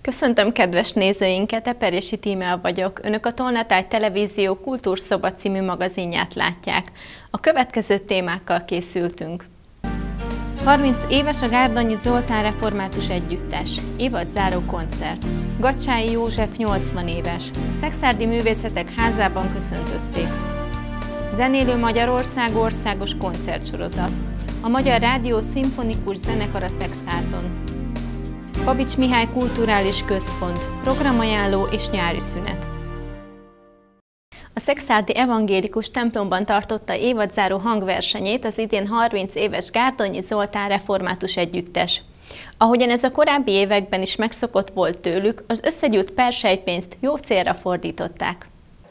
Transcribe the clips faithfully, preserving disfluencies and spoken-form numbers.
Köszöntöm kedves nézőinket, Eperjesi Tímea vagyok. Önök a Tolnatáj Televízió Kultúrszoba című magazinját látják. A következő témákkal készültünk. harminc éves a Gárdonyi Zoltán Református Együttes. Évadzáró koncert. Gacsái József nyolcvan éves. A Szekszárdi Művészetek Házában köszöntötték. Zenélő Magyarország országos koncertsorozat. A Magyar Rádió Szimfonikus Zenekara Szekszárdon. Pabics Mihály Kulturális Központ, programajánló és nyári szünet. A szekszárdi evangélikus templomban tartotta évadzáró hangversenyét az idén harminc éves Gárdonyi Zoltán Református Együttes. Ahogyan ez a korábbi években is megszokott volt tőlük, az összegyűjt perselypénzt jó célra fordították.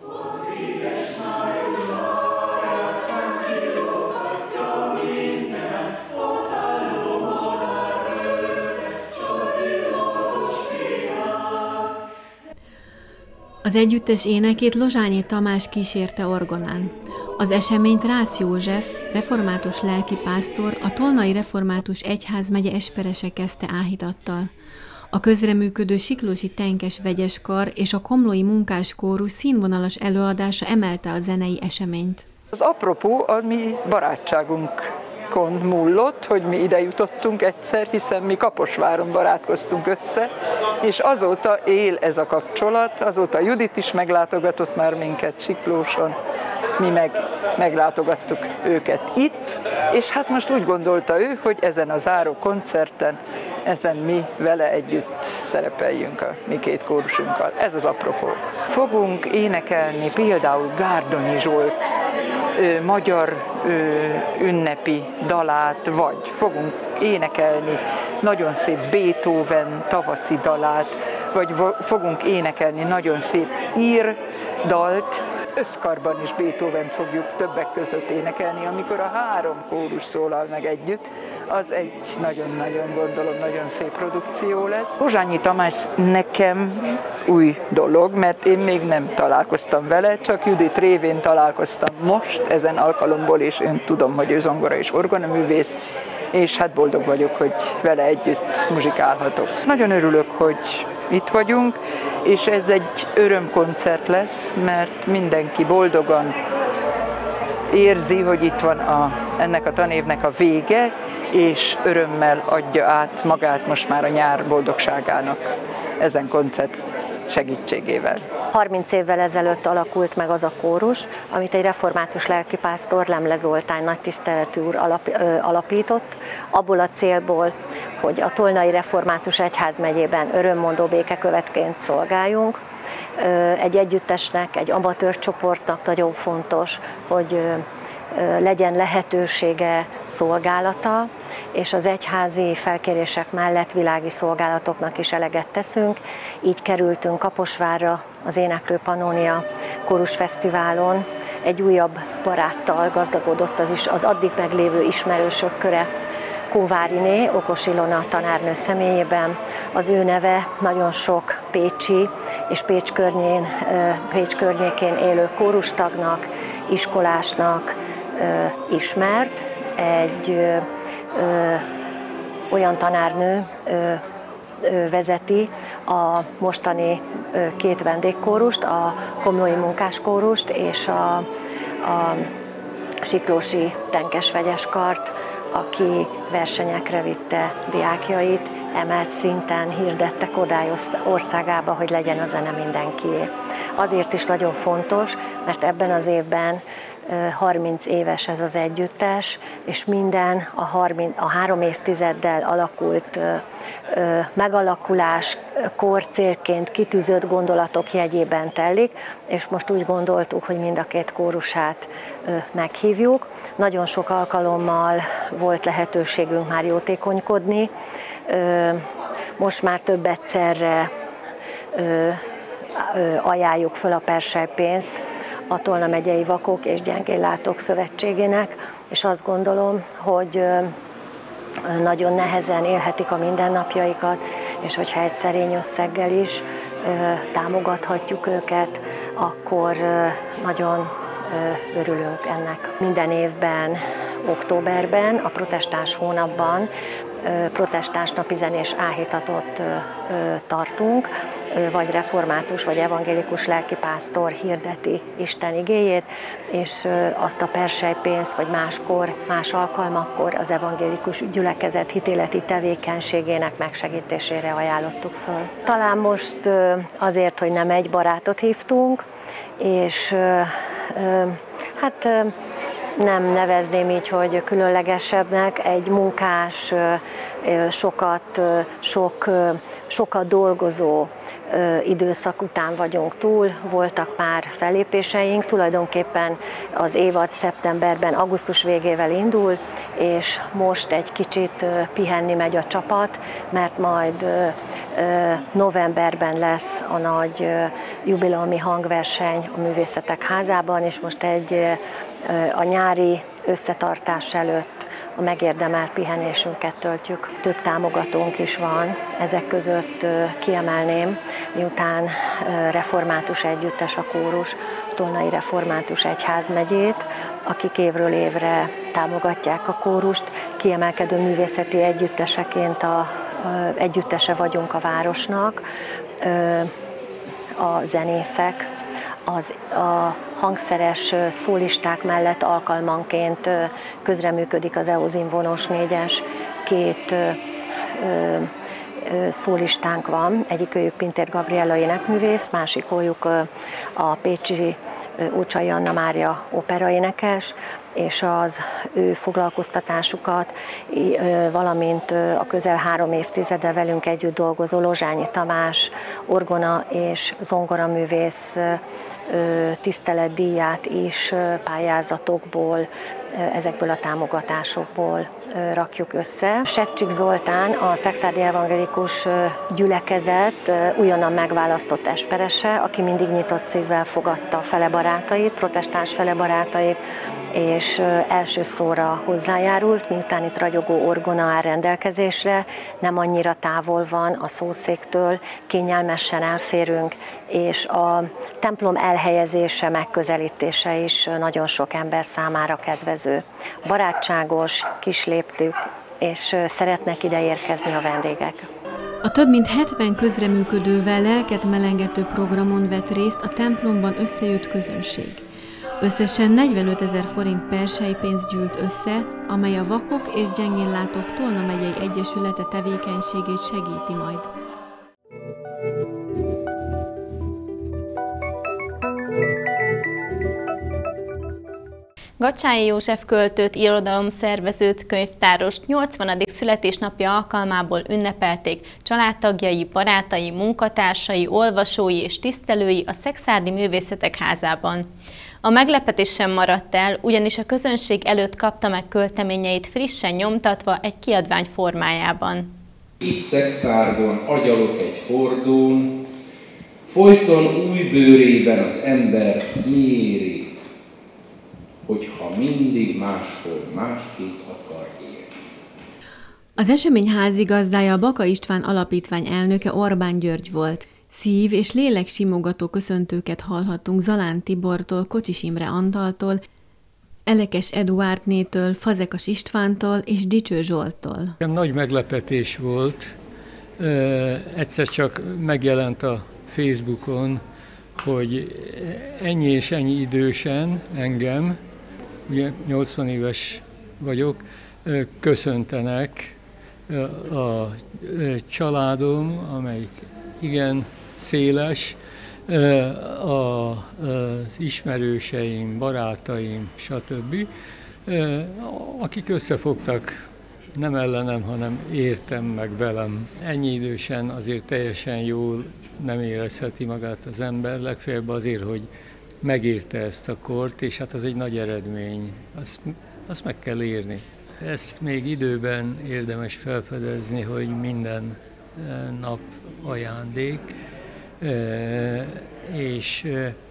Az együttes énekét Lozsányi Tamás kísérte orgonán. Az eseményt Rácz József, református lelkipásztor, a Tolnai Református Egyházmegye esperese kezdte áhítattal. A közreműködő Siklósi Tenkes Vegyeskar és a Komlói Munkáskórus színvonalas előadása emelte a zenei eseményt. Az apropó a mi barátságunkon múlott, hogy mi ide jutottunk egyszer, hiszen mi Kaposváron barátkoztunk össze, és azóta él ez a kapcsolat, azóta Judit is meglátogatott már minket Siklóson, mi meg meglátogattuk őket itt, és hát most úgy gondolta ő, hogy ezen a záró koncerten, ezen mi vele együtt szerepeljünk a mi két kórusunkkal. Ez az apropó. Fogunk énekelni például Gárdonyi Zsolt ö, magyar ö, ünnepi dalát, vagy fogunk énekelni nagyon szép Beethoven tavaszi dalát, vagy fogunk énekelni nagyon szép ír dalt. Összkarban is Beethovent fogjuk többek között énekelni, amikor a három kórus szólal meg együtt. Az egy nagyon-nagyon, gondolom, nagyon szép produkció lesz. Lozsányi Tamás nekem új dolog, mert én még nem találkoztam vele, csak Judit révén találkoztam most ezen alkalomból, és én tudom, hogy ő zongora és orgonaművész, és hát boldog vagyok, hogy vele együtt muzsikálhatok. Nagyon örülök, hogy itt vagyunk, és ez egy örömkoncert lesz, mert mindenki boldogan érzi, hogy itt van a, ennek a tanévnek a vége, és örömmel adja át magát most már a nyár boldogságának ezen koncert segítségével. harminc évvel ezelőtt alakult meg az a kórus, amit egy református lelkipásztor, Lemle Zoltán nagy tiszteletű úr alap, ö, alapított, abból a célból, hogy a Tolnai Református Egyházmegyében örömmondó békekövetként szolgáljunk. Egy együttesnek, egy amatőr csoportnak nagyon fontos, hogy legyen lehetősége szolgálata, és az egyházi felkérések mellett világi szolgálatoknak is eleget teszünk. Így kerültünk Kaposvárra az Éneklő Pannónia Kórusfesztiválon. Egy újabb baráttal gazdagodott az, is, az addig meglévő ismerősök köre. Kóváriné, Okos Ilona tanárnő személyében. Az ő neve nagyon sok pécsi és Pécs, környén, Pécs környékén élő kórustagnak, iskolásnak ismert. Egy ö, ö, olyan tanárnő ö, ö, vezeti a mostani ö, két vendégkórust, a Komlói Munkáskórust és a, a Siklósi Tenkes Vegyeskart, aki versenyekre vitte diákjait, emelt szinten hirdette Kodály országába, hogy legyen a zene mindenkié. Azért is nagyon fontos, mert ebben az évben harminc éves ez az együttes, és minden a, harminc, a három évtizeddel alakult ö, ö, megalakulás korcélként kitűzött gondolatok jegyében telik, és most úgy gondoltuk, hogy mind a két kórusát ö, meghívjuk. Nagyon sok alkalommal volt lehetőségünk már jótékonykodni, ö, most már több egyszerre ö, ö, ajánljuk föl a perselypénzt a Tolna megyei Vakok és Gyengéllátók Szövetségének, és azt gondolom, hogy nagyon nehezen élhetik a mindennapjaikat, és hogyha egy szerény összeggel is támogathatjuk őket, akkor nagyon örülünk ennek. Minden évben, októberben, a protestáns hónapban protestáns napizenés áhítatot tartunk, vagy református, vagy evangélikus lelkipásztor hirdeti Isten igéjét, és azt a perselypénzt, vagy máskor, más alkalmakkor az evangélikus gyülekezet hitéleti tevékenységének megsegítésére ajánlottuk föl. Talán most azért, hogy nem egy barátot hívtunk, és hát nem nevezném így, hogy különlegesebbnek, egy munkás, sokat, sok, sokat dolgozó időszak után vagyunk túl, voltak már fellépéseink, tulajdonképpen az évad szeptemberben, augusztus végével indul, és most egy kicsit pihenni megy a csapat, mert majd novemberben lesz a nagy jubileumi hangverseny a Művészetek Házában, és most egy a nyári összetartás előtt a megérdemelt pihenésünket töltjük. Több támogatónk is van, ezek között kiemelném, miután református együttes a kórus, Tolnai Református Egyházmegyét, akik évről évre támogatják a kórust, kiemelkedő művészeti együtteseként a, a, együttese vagyunk a városnak, a zenészek, Az, a hangszeres szólisták mellett alkalmanként közreműködik az Eozin Vonós négyes, két ö, ö, szólistánk van, egyikőjük Pintér Gabriella énekművész, másikójuk a pécsi Ócsai Anna Mária operaénekes, és az ő foglalkoztatásukat, valamint a közel három évtizede velünk együtt dolgozó Lozsányi Tamás, orgona és zongoraművész tiszteletdíját is pályázatokból, ezekből a támogatásokból rakjuk össze. Sevcsik Zoltán, a szekszárdi evangélikus gyülekezet újonnan megválasztott esperese, aki mindig nyitott szívvel fogadta fele barátait, protestáns fele barátait, és első szóra hozzájárult, miután itt ragyogó orgona áll rendelkezésre, nem annyira távol van a szószéktől, kényelmesen elférünk, és a templom elhelyezése, megközelítése is nagyon sok ember számára kedvező. Barátságos, kisléptű, és szeretnek ide érkezni a vendégek. A több mint hetven közreműködővel lelket melengető programon vett részt a templomban összejött közönség. Összesen negyvenötezer forint perselypénz gyűlt össze, amely a Vakok és Gyengénlátók Tolna megyei egyesülete tevékenységét segíti majd. Gacsányi József költőt, irodalomszervezőt, könyvtárost nyolcvanadik születésnapja alkalmából ünnepelték családtagjai, barátai, munkatársai, olvasói és tisztelői a Szekszárdi Művészetek Házában. A meglepetés sem maradt el, ugyanis a közönség előtt kapta meg költeményeit frissen nyomtatva egy kiadvány formájában. Itt Szekszárdon agyalok egy hordón, folyton új bőrében az embert mi éri, hogyha mindig máshol másképp akar élni. Az esemény házigazdája a Baka István Alapítvány elnöke Orbán György volt. Szív- és léleksimogató köszöntőket hallhattunk Zalán Tibortól, Kocsis Imre Antaltól, Elekes Eduárdnétől, Fazekas Istvántól és Dicső Zsolttól. Nagy meglepetés volt. Egyszer csak megjelent a Facebookon, hogy ennyi és ennyi idősen engem, ugye nyolcvan éves vagyok, köszöntenek a családom, amelyik igen széles, az ismerőseim, barátaim, stb., akik összefogtak nem ellenem, hanem értem meg velem. Ennyi idősen azért teljesen jól nem érezheti magát az ember, legfeljebb azért, hogy megérte ezt a kort, és hát az egy nagy eredmény, azt, azt meg kell érni. Ezt még időben érdemes felfedezni, hogy minden nap ajándék, és,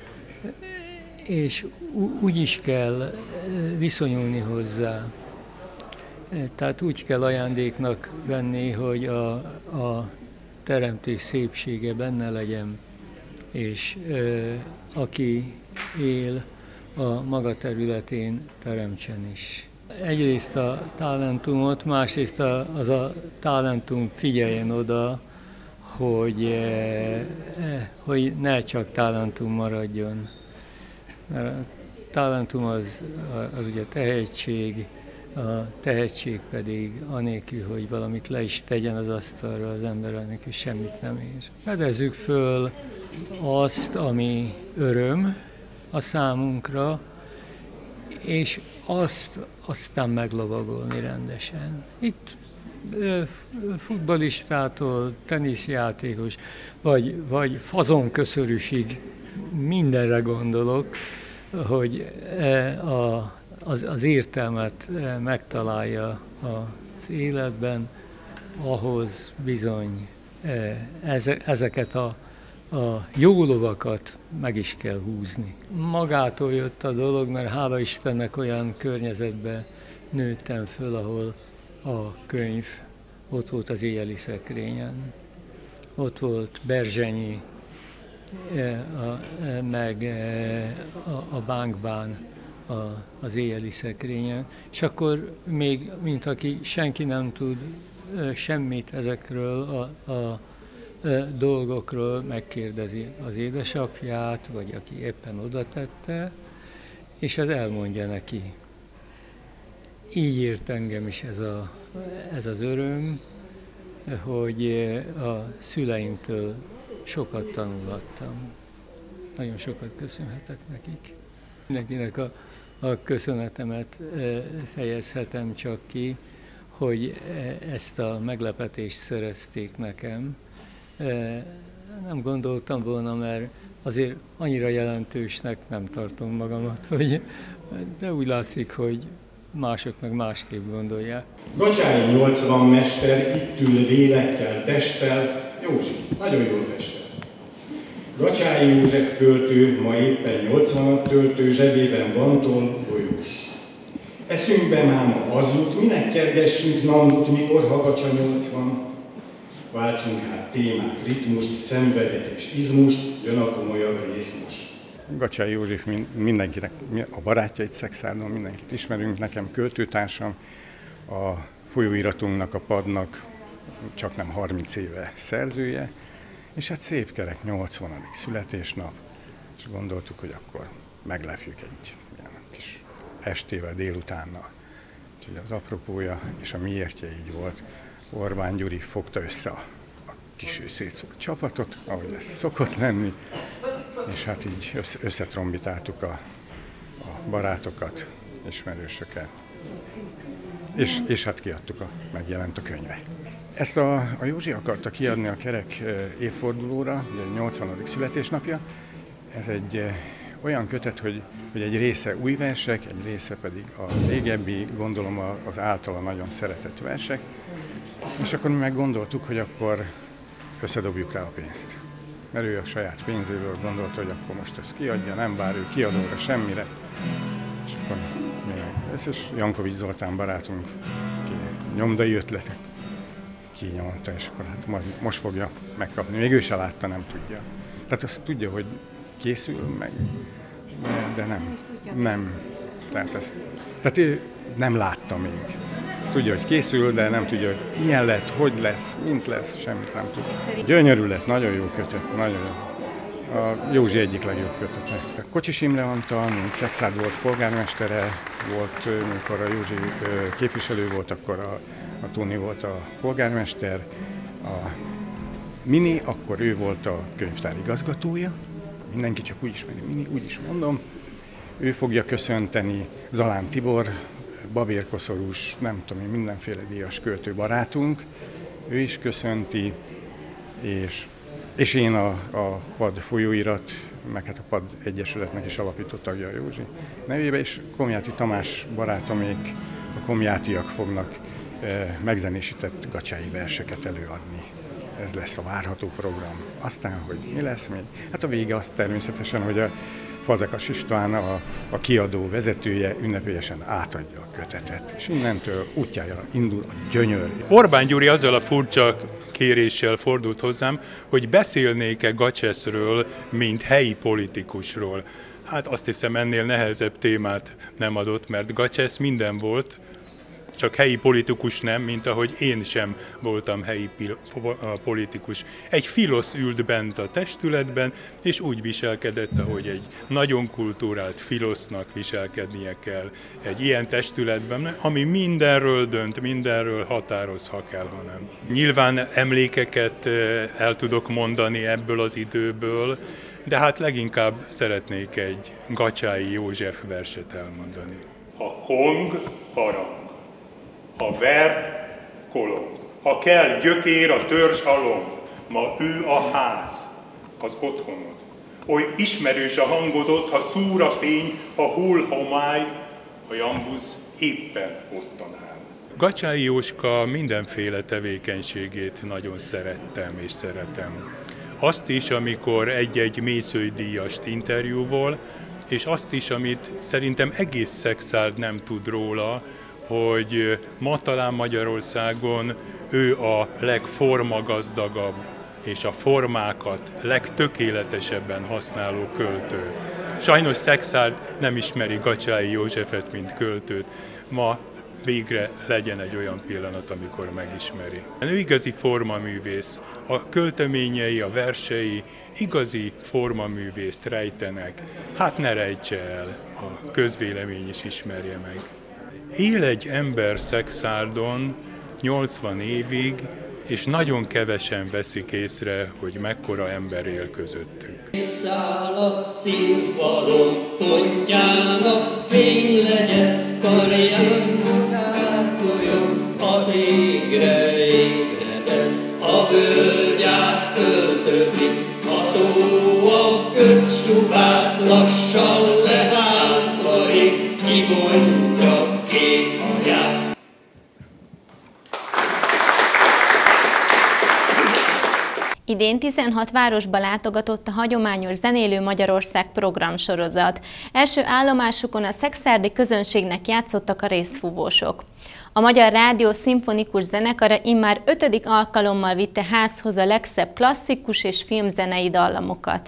és úgy is kell viszonyulni hozzá. Tehát úgy kell ajándéknak venni, hogy a, a teremtés szépsége benne legyen, és aki él a maga területén, teremtsen is. Egyrészt a talentumot, másrészt a, az a talentum figyeljen oda, hogy, hogy ne csak talentum maradjon. Mert a talentum az, az ugye tehetség, a tehetség pedig anélkül, hogy valamit le is tegyen az asztalra, az ember anélkül semmit nem ér. Fedezzük föl azt, ami öröm a számunkra, és azt aztán meglovagolni rendesen. Itt futballistától, teniszjátékos, vagy, vagy fazonköszörűsig mindenre gondolok, hogy a, az, az értelmet megtalálja az életben, ahhoz bizony ezeket a, a jó lovakat meg is kell húzni. Magától jött a dolog, mert hála Istennek olyan környezetben nőttem föl, ahol a könyv ott volt az éjjeli szekrényen, ott volt Berzsenyi, meg a bánkban az éjjeli szekrényen, és akkor még, mint aki senki nem tud semmit ezekről a, a dolgokról, megkérdezi az édesapját, vagy aki éppen oda tette, és az elmondja neki. Így ért engem is ez, a, ez az öröm, hogy a szüleimtől sokat tanulhattam. Nagyon sokat köszönhetek nekik. Mindenkinek a, a köszönetemet fejezhetem csak ki, hogy ezt a meglepetést szerezték nekem. Nem gondoltam volna, mert azért annyira jelentősnek nem tartom magamat, hogy, de úgy látszik, hogy mások meg másképp gondolják. Gatyái nyolcvan mester, itt ül lélekkel, testtel, Józsi, nagyon jól festel. Gatyái József költő, ma éppen nyolcvanat töltő, zsebében van toll, golyós. Eszünkbe máma az jut, minek kergessünk namdut, mikor hagacsa nyolcvan. Váltsunk hát témát, ritmust, szenvedet és izmust, jön a komolyabb rész most. Gatyái József mindenkinek, a barátjait Szekszárdon mindenkit ismerünk, nekem költőtársam, a folyóiratunknak, a Padnak csak nem harminc éve szerzője, és hát szép kerek nyolcvanadik születésnap, és gondoltuk, hogy akkor meglepjük egy ilyen kis estével, délutánnal. Úgyhogy az apropója és a miértje így volt. Orbán Gyuri fogta össze a, a kis szétszórt csapatot, ahogy ez szokott lenni, és hát így össze, összetrombitáltuk a, a barátokat, ismerősöket, és, és hát kiadtuk, a, megjelent a könyve. Ezt a, a Józsi akarta kiadni a kerek évfordulóra, ugye a nyolcvanadik születésnapja. Ez egy olyan kötet, hogy, hogy egy része új versek, egy része pedig a régebbi, gondolom az általa nagyon szeretett versek. És akkor mi meg gondoltuk, hogy akkor összedobjuk rá a pénzt. Mert ő a saját pénzéből gondolta, hogy akkor most ezt kiadja, nem vár ő kiadóra semmire. És akkor mi meg ez, és Jankovics Zoltán barátunk, ki nyomdai ötletek kinyomta, és akkor hát majd most fogja megkapni. Még ő se látta, nem tudja. Tehát azt tudja, hogy készül meg, de nem. Nem. Tehát, ezt, tehát ő nem látta még. Azt tudja, hogy készül, de nem tudja, hogy milyen lett, hogy lesz, mint lesz, semmit nem tud. Gyönyörű lett, nagyon jó kötet, nagyon jó. A Józsi egyik legjobb kötete. Kocsis Imre Antal, mint Szekszárd volt polgármestere, volt, amikor a Józsi képviselő volt, akkor a, a Tóni volt a polgármester. A Mini, akkor ő volt a könyvtár igazgatója. Mindenki csak úgy ismeri Mini, úgy is mondom. Ő fogja köszönteni Zalán Tibor, Babér Koszorús, nem tudom én, mindenféle díjas költő barátunk. Ő is köszönti, és, és én a, a Pad folyóirat, meg hát a Pad Egyesületnek is alapított tagja a Józsi nevébe, és Komjáti Tamás barátomék, a komjátiak fognak e, megzenésített gatyái verseket előadni. Ez lesz a várható program. Aztán, hogy mi lesz még? Hát a vége az természetesen, hogy a Fazekas István, a, a kiadó vezetője ünnepélyesen átadja a kötetet, és innentől útjára indul a gyönyör. Orbán Gyuri azzal a furcsa kéréssel fordult hozzám, hogy beszélnék-e Gacseszről, mint helyi politikusról. Hát azt hiszem, ennél nehezebb témát nem adott, mert Gacsesz minden volt, csak helyi politikus nem, mint ahogy én sem voltam helyi politikus. Egy filosz ült bent a testületben, és úgy viselkedett, ahogy egy nagyon kultúrált filosznak viselkednie kell egy ilyen testületben, ami mindenről dönt, mindenről határoz, ha kell, ha nem. Nyilván emlékeket el tudok mondani ebből az időből, de hát leginkább szeretnék egy Gacsái József verset elmondani. Ha kong, harang. Ha ver, kolong. Ha kell gyökér, a törzs along. Ma ő a ház, az otthonod. Oly ismerős a hangod ott, ha szúr a fény, ha hull homály, a jambusz éppen ottan áll. Gacsái Jóska mindenféle tevékenységét nagyon szerettem és szeretem. Azt is, amikor egy-egy Mészői-díjast interjúvol, és azt is, amit szerintem egész Szekszárd nem tud róla, hogy ma talán Magyarországon ő a legformagazdagabb és a formákat legtökéletesebben használó költő. Sajnos Szekszárd nem ismeri Gacsái Józsefet, mint költőt. Ma végre legyen egy olyan pillanat, amikor megismeri. Ő igazi formaművész. A költeményei, a versei igazi formaművészt rejtenek. Hát ne rejtse el, a közvélemény is ismerje meg. Él egy ember Szekszárdon nyolcvan évig, és nagyon kevesen veszik észre, hogy mekkora ember él közöttük. Száll a színfalon, pontjának fény legyen, karján átoljon, az égre ébredett, a völgyát költözik, a tó a kötsubát lassan lehátraik, kibontja két agyát. Idén tizenhat városba látogatott a Hagyományos Zenélő Magyarország programsorozat. Első állomásukon a szekszárdi közönségnek játszottak a részfúvósok. A Magyar Rádió Szimfonikus Zenekara immár ötödik alkalommal vitte házhoz a legszebb klasszikus és filmzenei dallamokat.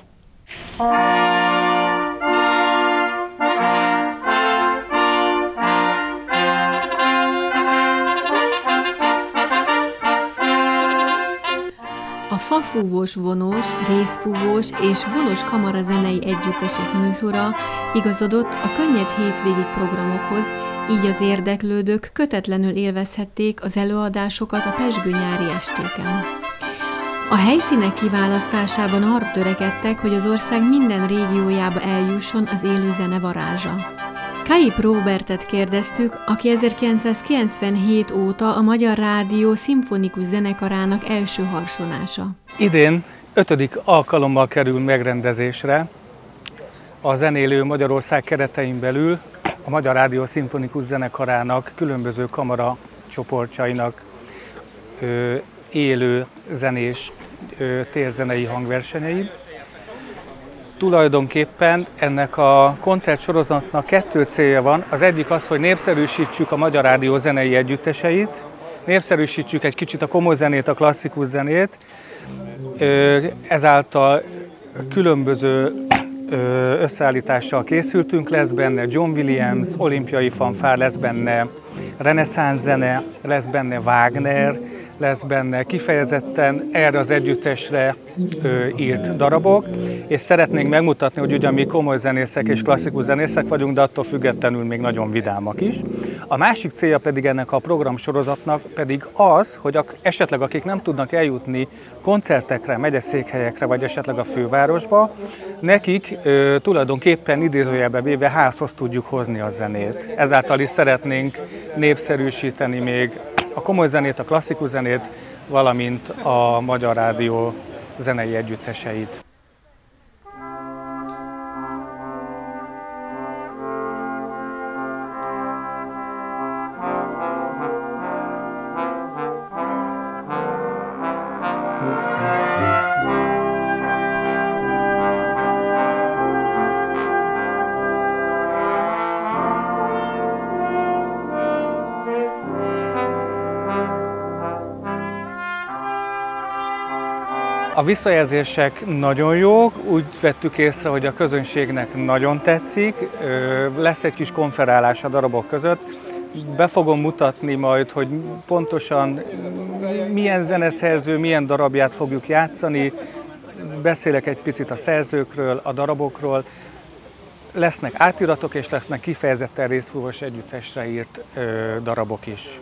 A fafúvós vonós, részfúvós és vonós kamara zenei együttesek műsora igazodott a könnyed hétvégi programokhoz, így az érdeklődők kötetlenül élvezhették az előadásokat a pezsgő nyári estéken. A helyszínek kiválasztásában arra törekedtek, hogy az ország minden régiójába eljusson az élő zene varázsa. Kaip Róbertet kérdeztük, aki ezerkilencszázkilencvenhét óta a Magyar Rádió Szimfonikus Zenekarának első harsonása. Idén ötödik alkalommal kerül megrendezésre a Zenélő Magyarország keretein belül a Magyar Rádió Szimfonikus Zenekarának különböző kamara csoportjainak ö, élő zenés ö, térzenei hangversenyei. Tulajdonképpen ennek a koncertsorozatnak kettő célja van. Az egyik az, hogy népszerűsítsük a Magyar Rádió zenei együtteseit, népszerűsítsük egy kicsit a komoly zenét, a klasszikus zenét, ezáltal különböző összeállítással készültünk, lesz benne John Williams, olimpiai fanfár, lesz benne reneszánsz zene, lesz benne Wagner, lesz benne kifejezetten erre az együttesre ö, írt darabok, és szeretnénk megmutatni, hogy ugyan mi komoly zenészek és klasszikus zenészek vagyunk, de attól függetlenül még nagyon vidámak is. A másik célja pedig ennek a programsorozatnak pedig az, hogy ak- esetleg akik nem tudnak eljutni koncertekre, megyeszékhelyekre, vagy esetleg a fővárosba, nekik ö, tulajdonképpen idézőjelbe véve házhoz tudjuk hozni a zenét. Ezáltal is szeretnénk népszerűsíteni még a komoly zenét, a klasszikus zenét, valamint a Magyar Rádió zenei együtteseit. A A visszajelzések nagyon jók, úgy vettük észre, hogy a közönségnek nagyon tetszik. Lesz egy kis konferálás a darabok között. Be fogom mutatni majd, hogy pontosan milyen zeneszerző, milyen darabját fogjuk játszani. Beszélek egy picit a szerzőkről, a darabokról. Lesznek átiratok és lesznek kifejezetten részfúvós együttesre írt darabok is.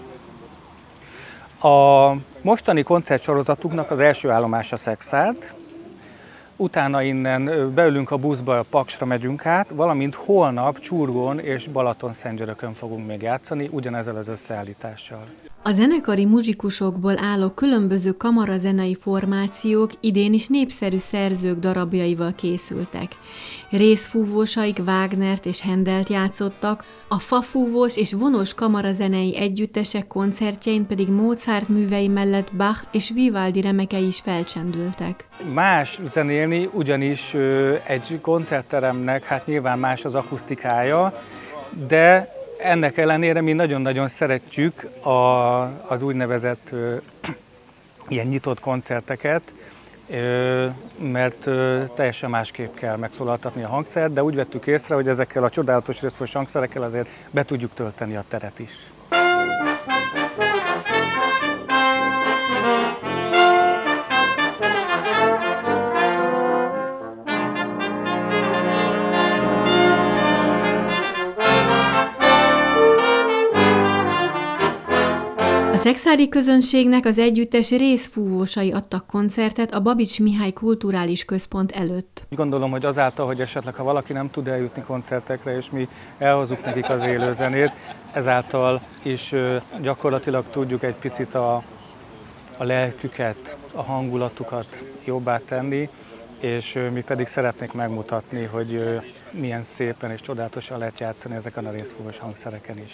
A mostani koncertsorozatunknak az első állomása Szekszárd, utána innen beülünk a buszba, Paksra megyünk át, valamint holnap Csurgón és Balatonszentgyörökön fogunk még játszani, ugyanezzel az összeállítással. A zenekari muzsikusokból álló különböző kamarazenei formációk idén is népszerű szerzők darabjaival készültek. Részfúvósaik Wagnert és Händelt játszottak, a fafúvós és vonós kamarazenei együttesek koncertjein pedig Mozart művei mellett Bach és Vivaldi remekei is felcsendültek. Más zenélni, ugyanis egy koncertteremnek hát nyilván más az akusztikája, de ennek ellenére mi nagyon-nagyon szeretjük a, az úgynevezett ö, ilyen nyitott koncerteket, ö, mert ö, teljesen másképp kell megszólaltatni a hangszert, de úgy vettük észre, hogy ezekkel a csodálatos részfúvós hangszerekkel azért be tudjuk tölteni a teret is. A szekszárdi közönségnek az együttes részfúvósai adtak koncertet a Babits Mihály Kulturális Központ előtt. Gondolom, hogy azáltal, hogy esetleg ha valaki nem tud eljutni koncertekre, és mi elhozzuk nekik az élőzenét, ezáltal is gyakorlatilag tudjuk egy picit a, a lelküket, a hangulatukat jobbá tenni, és mi pedig szeretnék megmutatni, hogy milyen szépen és csodálatosan lehet játszani ezeken a részfúvós hangszereken is.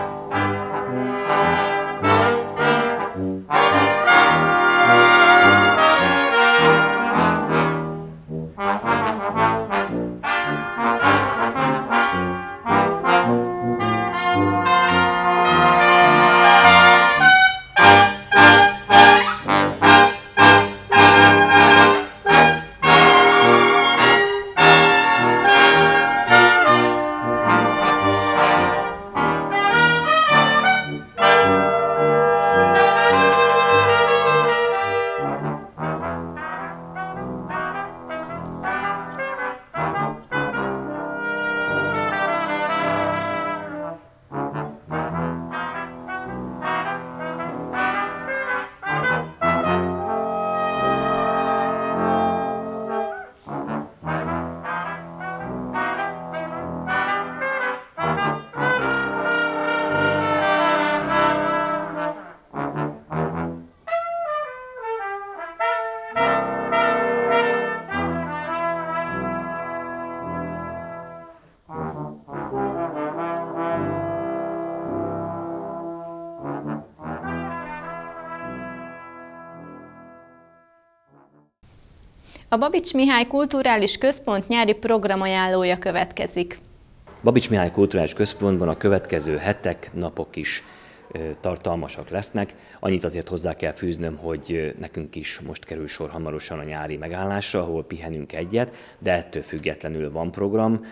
A Babits Mihály Kulturális Központ nyári programajánlója következik. Babits Mihály Kulturális Központban a következő hetek, napok is tartalmasak lesznek. Annyit azért hozzá kell fűznöm, hogy nekünk is most kerül sor hamarosan a nyári megállásra, ahol pihenünk egyet, de ettől függetlenül van program,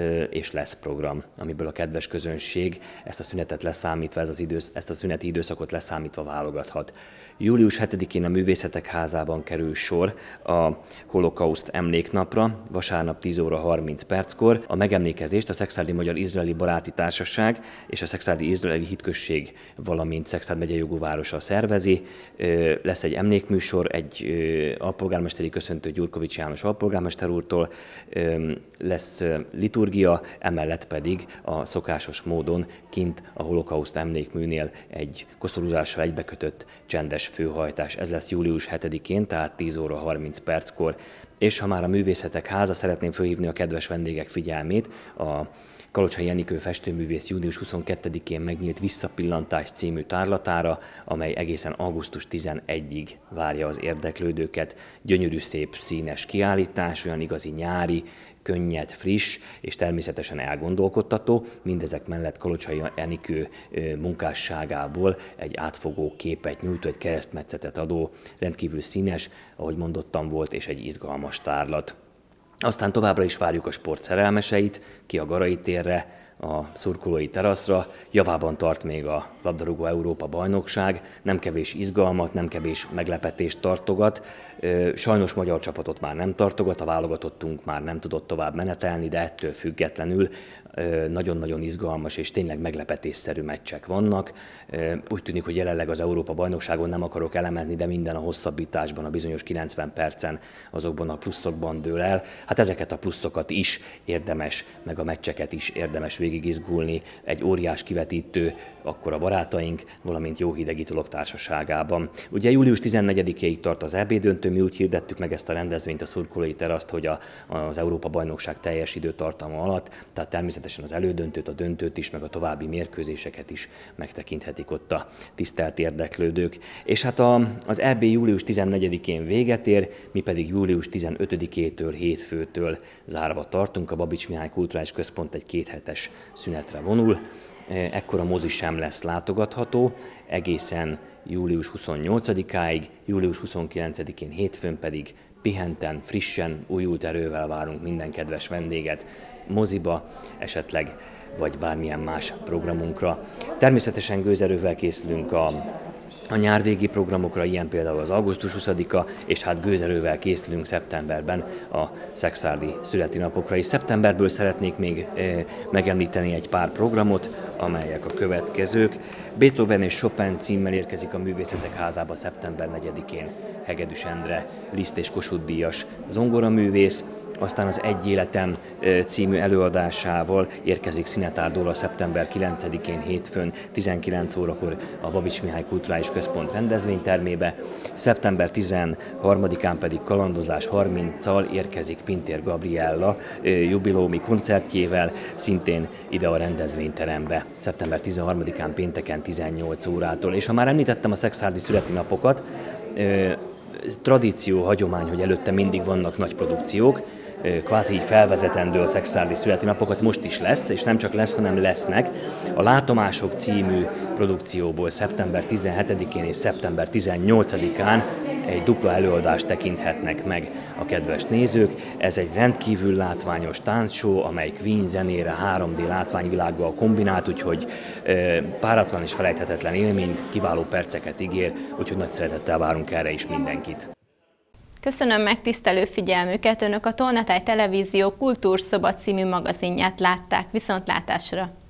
és lesz program, amiből a kedves közönség ezt a szünetet leszámítva, ez az idősz, ezt a szüneti időszakot leszámítva válogathat. július hetedikén a Művészetek Házában kerül sor a Holokauszt emléknapra, vasárnap tíz óra harminc perckor. A megemlékezést a Szekszárdi Magyar-Izraeli Baráti Társaság és a Szekszárdi Izraeli Hitközség, valamint Szekszárd megye jogúvárosa szervezi. Lesz egy emlékműsor, egy alpolgármesteri köszöntő Gyurkovics János alpolgármester úrtól, lesz liturgia, emellett pedig a szokásos módon kint a Holokauszt emlékműnél egy koszorúzással egybekötött csendes főhajtás. Ez lesz július hetedikén, tehát tíz óra harminc perckor. És ha már a Művészetek Háza, szeretném felhívni a kedves vendégek figyelmét a Kalocsai Enikő festőművész június huszonkettedikén megnyílt Visszapillantás című tárlatára, amely egészen augusztus tizenegyedikéig várja az érdeklődőket. Gyönyörű, szép, színes kiállítás, olyan igazi nyári, könnyed, friss és természetesen elgondolkodtató, mindezek mellett Kalocsai Enikő munkásságából egy átfogó képet nyújtó, egy keresztmetszetet adó, rendkívül színes, ahogy mondottam, volt, és egy izgalmas tárlat. Aztán továbbra is várjuk a sport szerelmeseit, ki a Garai térre, a szurkolói teraszra, javában tart még a labdarúgó Európa bajnokság, nem kevés izgalmat, nem kevés meglepetést tartogat. Sajnos magyar csapatot már nem tartogat, a válogatottunk már nem tudott tovább menetelni, de ettől függetlenül nagyon-nagyon izgalmas és tényleg meglepetésszerű meccsek vannak. Úgy tűnik, hogy jelenleg az Európa bajnokságon nem akarok elemezni, de minden a hosszabbításban, a bizonyos kilencven percen, azokban a pluszokban dől el. Hát ezeket a pluszokat is érdemes, meg a meccseket is érdemes végigizgulni egy óriás kivetítő, akkor a barátaink, valamint jó hideg italok társaságában. Ugye július tizennegyedikéig tart az é bé döntő, mi úgy hirdettük meg ezt a rendezvényt, a szurkolói teraszt, hogy a, az Európa-bajnokság teljes időtartama alatt, tehát természetesen az elődöntőt, a döntőt is, meg a további mérkőzéseket is megtekinthetik ott a tisztelt érdeklődők. És hát a, az é bé július tizennegyedikén véget ér, mi pedig július tizenötödikétől, hétfőtől zárva tartunk. A Babits Mihály Kulturális Központ egy kéthetes szünetre vonul. Ekkor a mozi sem lesz látogatható, egészen július huszonnyolcadikáig, július huszonkilencedikén hétfőn pedig pihenten, frissen, újult erővel várunk minden kedves vendéget moziba, esetleg vagy bármilyen más programunkra. Természetesen gőzerővel készülünk a a nyárvégi programokra, ilyen például az augusztus huszadika, és hát gőzerővel készülünk szeptemberben a szekszárdi születinapokra. És szeptemberből szeretnék még e, megemlíteni egy pár programot, amelyek a következők. Beethoven és Chopin címmel érkezik a Művészetek Házába szeptember negyedikén Hegedűs Endre, Liszt és Kossuth díjas zongoraművész. Aztán az Egy életem című előadásával érkezik Szinetár Dóra szeptember kilencedikén hétfőn tizenkilenc órakor a Babits Mihály Kulturális Központ rendezvénytermébe. Szeptember tizenharmadikán pedig Kalandozás harminccal érkezik Pintér Gabriella jubileumi koncertjével, szintén ide a rendezvényterembe. Szeptember tizenharmadikán pénteken tizennyolc órától. És ha már említettem a szekszárdi születinapokat, tradíció, hagyomány, hogy előtte mindig vannak nagy produkciók, kvázi felvezetendő a szekszárdi születinapokat, most is lesz, és nem csak lesz, hanem lesznek. A Látomások című produkcióból szeptember tizenhetedikén és szeptember tizennyolcadikán egy dupla előadást tekinthetnek meg a kedves nézők. Ez egy rendkívül látványos táncshow, amely Queen zenére három dé látványvilággal kombinált, úgyhogy páratlan és felejthetetlen élményt, kiváló perceket ígér, úgyhogy nagy szeretettel várunk erre is mindenkit. Köszönöm megtisztelő figyelmüket, Önök a Tolnatáj Televízió Kultúrszoba című magazinját látták. Viszontlátásra!